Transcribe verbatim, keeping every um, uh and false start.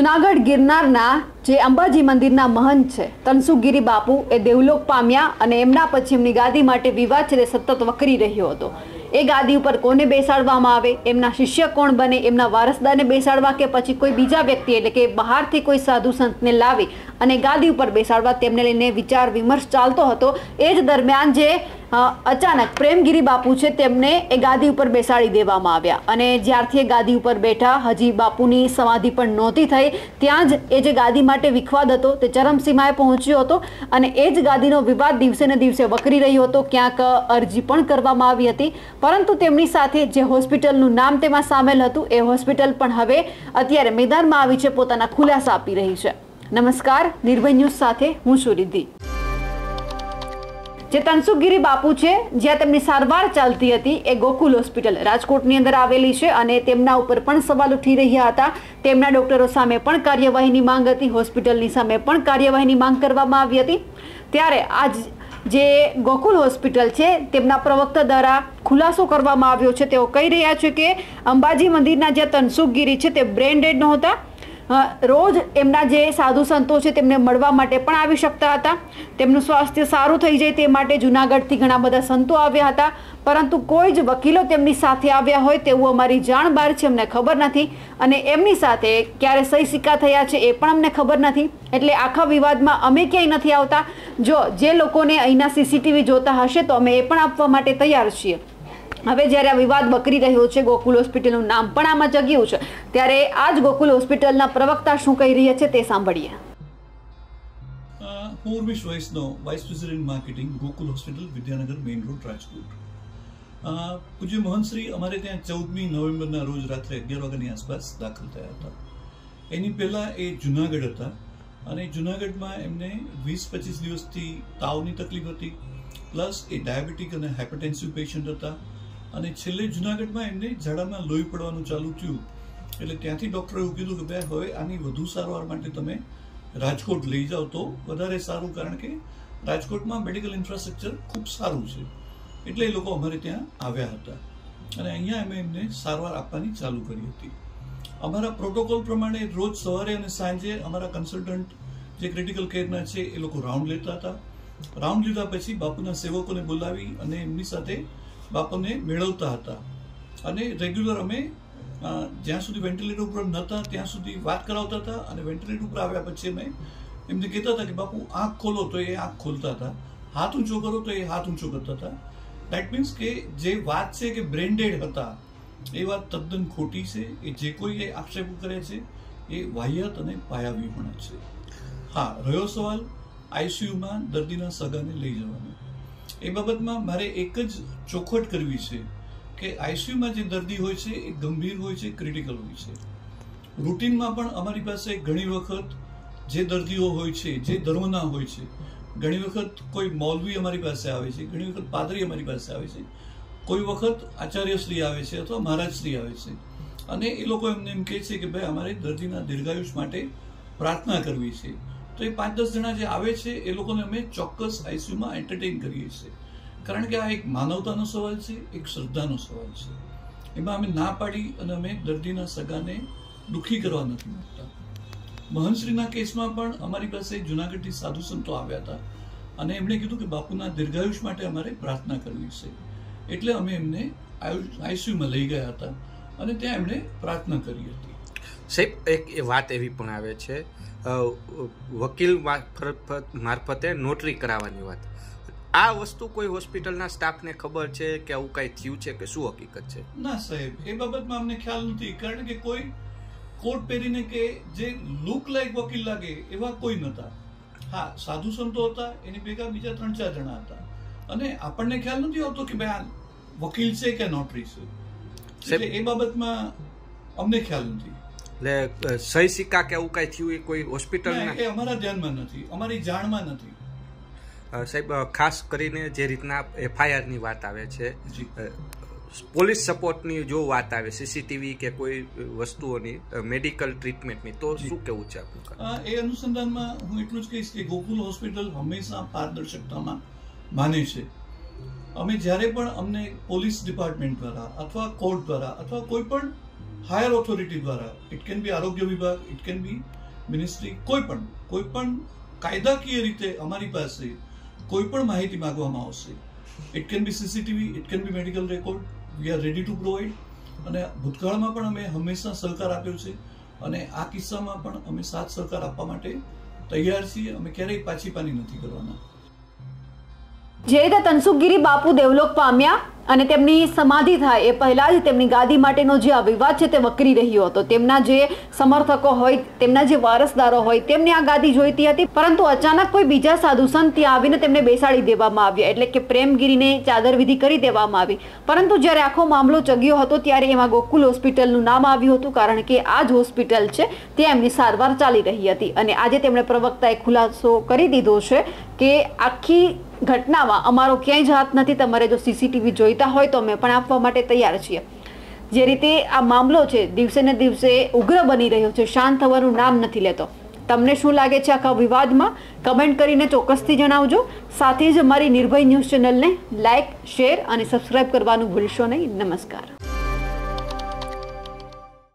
જુનાગઢ ગિરનારના જે અંબાજી મંદિરના મહંત છે તનસુખગીરી બાપુ એ દેવલોક પામ્યા અને એમના પછી એમની ગાદી માટે વિવાદ છે તે સતત વકરી રહ્યો હતો। એ ગાદી ઉપર કોને બેસાડવામાં આવે, એમના શિષ્ય કોણ બને, એમના વારસદારને બેસાડવા કે પછી કોઈ બીજા વ્યક્તિ એટલે કે બહારથી કોઈ સાધુ સંતને લાવી અને ગાદી ઉપર બેસાડવા, તેમને લઈને વિચાર વિમર્શ ચાલતો હતો। એ જ દરમિયાન જે અચાનક પ્રેમગીરી બાપુ છે તેમને એ ગાદી ઉપર બેસાડી દેવામાં આવ્યા અને જ્યારથી એ ગાદી ઉપર બેઠા હજી બાપુની સમાધિ પણ નહોતી થઈ ત્યાં જ એ જે ગાદી માટે વિખવાદ હતો તે ચરમસીમાએ પહોંચ્યો હતો અને એ જ ગાદીનો વિવાદ દિવસે ને દિવસે વકરી રહ્યો હતો। ક્યાંક અરજી પણ કરવામાં આવી હતી, પરંતુ તેમની સાથે જે હોસ્પિટલનું નામ તેમાં સામેલ હતું એ હોસ્પિટલ પણ હવે અત્યારે મેદાનમાં આવી છે, પોતાના ખુલાસા આપી રહી છે। નમસ્કાર, નિર્ભય ન્યૂઝ સાથે હું છું રિદ્ધિ। જે તનસુખગીરી બાપુ છે જ્યાં તેમની સારવાર ચાલતી હતી એ ગોકુલ હોસ્પિટલ રાજકોટની અંદર આવેલી છે અને તેમના ઉપર પણ સવાલ ઉઠી રહ્યા હતા। તેમના ડોક્ટરો સામે પણ કાર્યવાહીની માંગ હતી, હોસ્પિટલની સામે પણ કાર્યવાહીની માંગ કરવામાં આવી હતી। ત્યારે આજ જે ગોકુલ હોસ્પિટલ છે તેમના પ્રવક્તા દ્વારા ખુલાસો કરવામાં આવ્યો છે। તેઓ કહી રહ્યા છે કે અંબાજી મંદિરના જે તનસુખગીરી છે તે બ્રેન ડેડ નહોતા, રોજ એમના જે સાધુ સંતો છે તેમને મળવા માટે પણ આવી શકતા હતા। તેમનું સ્વાસ્થ્ય સારું થઈ જાય તે માટે જૂનાગઢથી ઘણા બધા સંતો આવ્યા હતા, પરંતુ કોઈ જ વકીલો તેમની સાથે આવ્યા હોય તેવું અમારી જાણ બહાર છે, અમને ખબર નથી અને એમની સાથે ક્યારે સહી સિક્કા થયા છે એ પણ અમને ખબર નથી। એટલે આખા વિવાદમાં અમે ક્યાંય નથી આવતા। જો જે લોકોને અહીંના સીસીટીવી જોતા હશે તો અમે એ પણ આપવા માટે તૈયાર છીએ। હવે જ્યારે આ વિવાદ વકરી રહ્યો છે, ગોકુલ હોસ્પિટલનું નામ પણ આમાં જગ્યું છે, ત્યારે આ જ ગોકુલ હોસ્પિટલના પ્રવક્તા શું કહી રહ્યા છે તે સાંભળીએ। હું Urmish Vaishnav, vice president marketing, Gokul hospital, Vidyanagar main road, Rajkot. પૂજ્ય મહંતશ્રી અમારે ત્યાં ચૌદમી નવેમ્બરના રોજ રાત્રે અગિયાર વાગ્યાની આસપાસ દાખલ થયા હતા। એની પહેલા એ જુનાગઢ હતા અને જુનાગઢમાં એમને વીસ પચીસ દિવસથી તાવની તકલીફ હતી, પ્લસ એ ડાયાબિટીક અને હાઇપરટેન્સિવ પેશન્ટ હતા અને છેલ્લે જુનાગઢમાં એમને ઝાડામાં લોહી પડવાનું ચાલુ થયું એટલે ત્યાંથી ડૉક્ટરે એવું કીધું કે ભાઈ હવે આની વધુ સારવાર માટે તમે રાજકોટ લઈ જાઓ તો વધારે સારું, કારણ કે રાજકોટમાં મેડિકલ ઇન્ફ્રાસ્ટ્રક્ચર ખૂબ સારું છે। એટલે એ લોકો અમારે ત્યાં આવ્યા હતા અને અહીંયા અમે એમને સારવાર આપવાની ચાલુ કરી હતી। અમારા પ્રોટોકોલ પ્રમાણે રોજ સવારે અને સાંજે અમારા કન્સલ્ટન્ટ જે ક્રિટિકલ કેરના છે એ લોકો રાઉન્ડ લેતા હતા। રાઉન્ડ લીધા પછી બાપુના સેવકોને બોલાવી અને એમની સાથે બાપુને મેળવતા હતા અને રેગ્યુલર અમે જ્યાં સુધી વેન્ટિલેટર ઉપર નહોતા ત્યાં સુધી વાત કરાવતા હતા અને વેન્ટિલેટર ઉપર આવ્યા પછી અમે એમને કહેતા હતા કે બાપુ આંખ ખોલો તો એ આંખ ખોલતા હતા, હાથ ઊંચો કરો તો એ હાથ ઊંચો કરતા હતા। દેટ મીન્સ કે જે વાત છે કે બ્રેન ડેડ હતા એ વાત તદ્દન ખોટી છે। એ જે કોઈ એ આક્ષેપો કરે છે એ વાહિયાત અને પાયાવિહોણા છે। હા, રહ્યો સવાલ આઈસીયુમાં દર્દીના સગાને લઈ જવાનો, એ બાબતમાં મારે એક જ ચોખવટ કરવી છે કે આઈસીયુમાં જે દર્દી હોય છે એ ગંભીર હોય છે, ક્રિટિકલ હોય છે। રૂટીનમાં પણ અમારી પાસે ઘણી વખત જે દર્દીઓ હોય છે જે ધર્મના હોય છે, ઘણી વખત કોઈ મૌલવી અમારી પાસે આવે છે, ઘણી વખત પાદરી અમારી પાસે આવે છે, કોઈ વખત આચાર્યશ્રી આવે છે અથવા મહારાજશ્રી આવે છે અને એ લોકો એમને એમ કહે છે કે ભાઈ અમારે દર્દીના દીર્ઘાયુષ માટે પ્રાર્થના કરવી છે। તો એ પાંચ દસ જણા જે આવે છે એ લોકોને અમે ચોક્કસ આઈસીયુમાં એન્ટરટેઇન કરીએ છીએ, કારણ કે આ એક માનવતાનો સવાલ છે, એક શ્રદ્ધાનો સવાલ છે। એમાં અમે ના પાડી અને અમે દર્દીના સગાને દુઃખી કરવા નથી માંગતા। મહંતશ્રીના કેસમાં પણ અમારી પાસે જુનાગઢથી સાધુ સંતો આવ્યા હતા અને એમણે કીધું કે બાપુના દીર્ઘાયુષ માટે અમારે પ્રાર્થના કરવી છે, એટલે અમે એમને આઈસીયુમાં લઈ ગયા હતા અને ત્યાં એમણે પ્રાર્થના કરી હતી। સાહેબ, એક વાત એવી પણ આવે છે વકીલ મારફતે નોટરી કરાવવાની વાત, આ વસ્તુ કોઈ હોસ્પિટલના સ્ટાફને ખબર છે કે આવું કઈ થયું છે કે શું હકીકત છે? ના સાહેબ, એ બાબતમાં અમને ખ્યાલ નથી, કારણ કે કોઈ કોટ પહેરીને કે જે લુક લાઈક વકીલ લાગે એવા કોઈ નહોતા। હા, સાધુ સંતો હતા, એની ભેગા બીજા ત્રણ ચાર જણા હતા અને આપણને ખ્યાલ નથી આવતો કે ભાઈ આ વકીલ છે કે નોટરી છે, એટલે એ બાબતમાં અમને ખ્યાલ નથી। એટલે સહી સિક્કા કે એવું કઈ થયું એ કોઈ હોસ્પિટલ એ અમારા ધ્યાનમાં નથી, અમારી જાણમાં નથી। સાહેબ, ખાસ કરીને જે રીતના એફઆઈઆર ની વાત આવે છે, પોલીસ સપોર્ટની જો વાત આવે, સીસીટીવી કે કોઈ વસ્તુઓની મેડિકલ ટ્રીટમેન્ટની, તો શું કેવું છે આપનું? એ અનુસંધાનમાં હું એટલું જ કહીશ કે ગોકુલ હોસ્પિટલ હંમેશા પારદર્શકતામાં માને છે। અમે જ્યારે પણ અમને પોલીસ ડિપાર્ટમેન્ટ દ્વારા અથવા કોર્ટ દ્વારા અથવા કોઈ પણ હાયર ઓથોરિટી દ્વારા, ઇટ કેન બી આરોગ્ય વિભાગ, ઇટ કેન બી મિનિસ્ટ્રી, કોઈ પણ કોઈ પણ કાયદાકીય રીતે અમારી પાસે કોઈ પણ માહિતી માંગવામાં આવશે. It can be CCTV, it can be medical record, we are ready to provide. અને ભૂતકાળમાં પણ અમે હંમેશા સહકાર આપ્યો છે અને આ કિસ્સામાં પણ અમે સાથ સહકાર આપવા માટે તૈયાર છીએ. અમે ક્યારેય પાછી પાની નથી કરવાના. જે રીતે તનસુખગીરી બાપુ દેવલોક પામ્યા અને તેમની સમાધિ થાય એ પહેલા જ તેમની ગાદી માટેનો જે આ વિવાદ છે તે વકરી રહ્યો હતો. તેમના જે સમર્થકો હોય, તેમના જે વારસદારો હોય, તેમને આ ગાદી જોઈતી હતી, પરંતુ અચાનક કોઈ બીજા સાધુ સંત ત્યાં આવીને તેમને બેસાડી દેવામાં આવ્યા, એટલે કે પ્રેમગીરીને ચાદર વિધિ કરી દેવામાં આવી. પરંતુ જ્યારે આખો મામલો ચગ્યો હતો ત્યારે એમાં ગોકુલ હોસ્પિટલનું નામ આવ્યું હતું, કારણ કે આ જ હોસ્પિટલ છે ત્યાં એમની સારવાર ચાલી રહી હતી. અને આજે તેમણે પ્રવક્તાએ ખુલાસો કરી દીધો છે કે આખી ઘટનામાં અમારો ક્યાંય જ હાથ નથી. તમારે જો સીસીટીવી જોઈતા હોય તો અમે પણ આપવા માટે તૈયાર છીએ. જે રીતે આ મામલો છે દિવસે ને દિવસે ઉગ્ર બની રહ્યો છે, શાંત થવાનું નામ નથી લેતો. તમને શું લાગે છે આખા વિવાદમાં? કમેન્ટ કરીને ચોક્કસથી જણાવજો. સાથે જ અમારી નિર્ભય ન્યૂઝ ચેનલને લાઇક, શેર અને સબસ્ક્રાઇબ કરવાનું ભૂલશો નહીં. નમસ્કાર.